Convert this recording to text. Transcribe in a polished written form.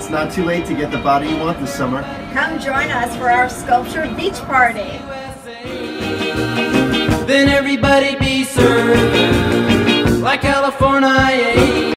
It's not too late to get the body you want this summer. Come join us for our SculpSure beach party. Then everybody be served like California.